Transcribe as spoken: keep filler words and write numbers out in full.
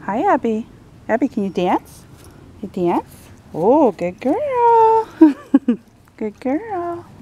Hi, Abby. Abby, can you dance? You dance? Oh, good girl. Good girl.